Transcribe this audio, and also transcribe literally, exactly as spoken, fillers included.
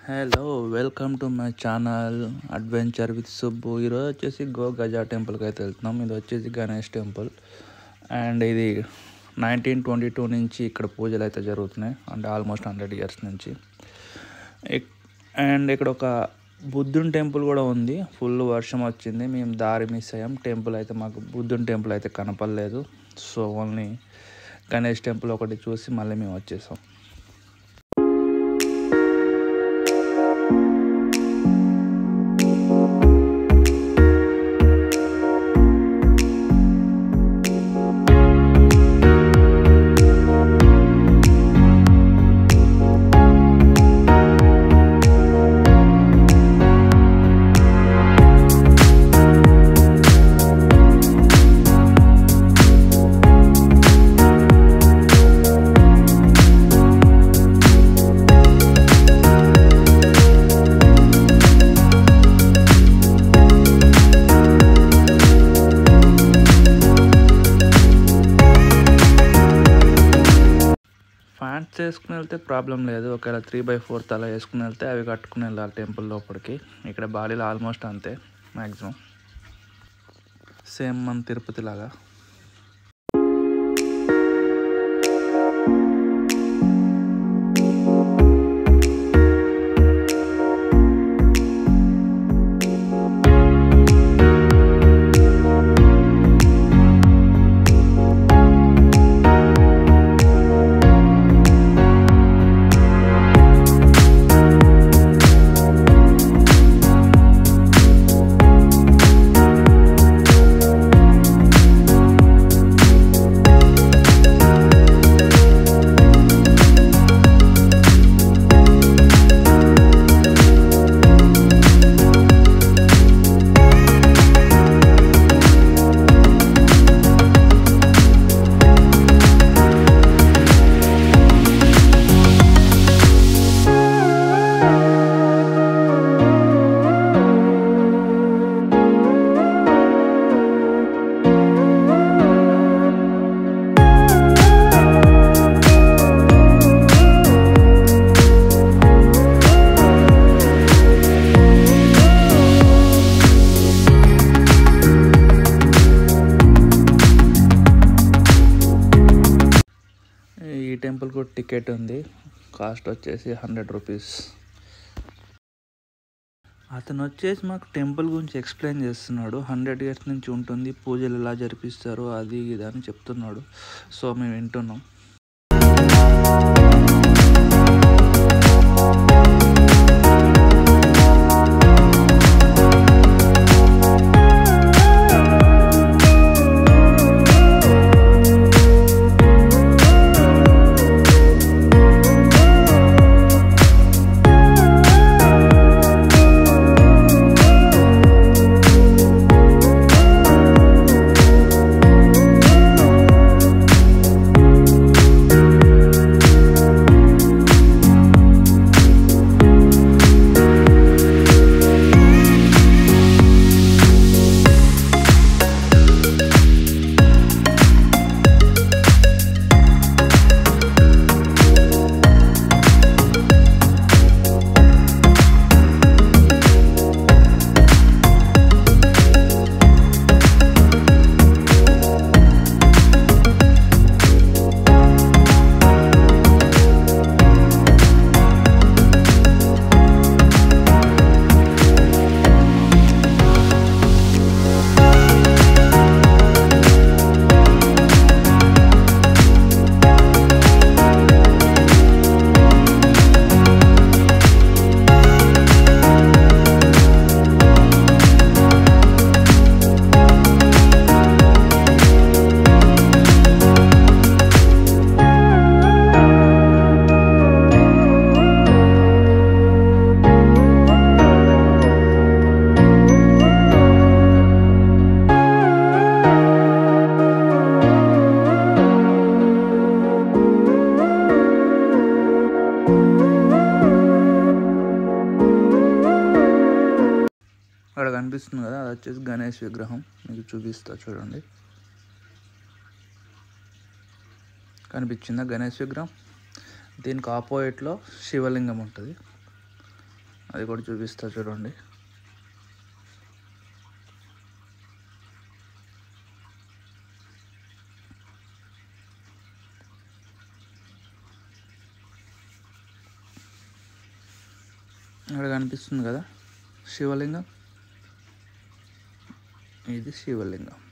Hello welcome to my channel adventure with Subbu. ఈరోజు వచ్చేసి Goa Gajah టెంపుల్కి అయితే వెళ్తున్నాం. ఇది వచ్చేసి గణేష్ టెంపుల్ అండ్ ఇది నైన్టీన్ ట్వంటీ టూ నుంచి ఇక్కడ పూజలు అయితే జరుగుతున్నాయి, అంటే ఆల్మోస్ట్ హండ్రెడ్ ఇయర్స్ నుంచి. అండ్ ఇక్కడ ఒక బుద్ధుని టెంపుల్ కూడా ఉంది. ఫుల్ వర్షం వచ్చింది, మేము దారి మిస్ అయ్యాం. టెంపుల్ అయితే మాకు బుద్ధుని టెంపుల్ అయితే కనపడలేదు. సో ఓన్లీ గణేష్ టెంపుల్ ఒకటి చూసి మళ్ళీ మేము వచ్చేసాం. ఫ్యాన్స్ వేసుకుని వెళ్తే ప్రాబ్లం లేదు, ఒకవేళ త్రీ బై ఫోర్త్ అలా వేసుకుని వెళ్తే అవి కట్టుకుని వెళ్ళాలి టెంపుల్ లోపలికి. ఇక్కడ బాలీలో ఆల్మోస్ట్ అంతే, మ్యాక్సిమం సేమ్ మన తిరుపతి లాగా. ఈ టెంపుల్కు టికెట్ ఉంది, కాస్ట్ వచ్చేసి హండ్రెడ్ రూపీస్. అతను వచ్చేసి మాకు టెంపుల్ గురించి ఎక్స్ప్లెయిన్ చేస్తున్నాడు. హండ్రెడ్ ఇయర్స్ నుంచి ఉంటుంది, పూజలు ఎలా జరిపిస్తారు అది ఇది అని చెప్తున్నాడు. సో మేము వింటున్నాం. అక్కడ కనిపిస్తుంది కదా, అది వచ్చేసి గణేష్ విగ్రహం. మీకు చూపిస్తా చూడండి, కనిపించిందా గణేష్ విగ్రహం? దీనికి ఆపోజిట్లో శివలింగం ఉంటుంది. అది కూడా చూపిస్తా చూడండి. ఇక్కడ కనిపిస్తుంది కదా శివలింగం, ఇది శివలింగం.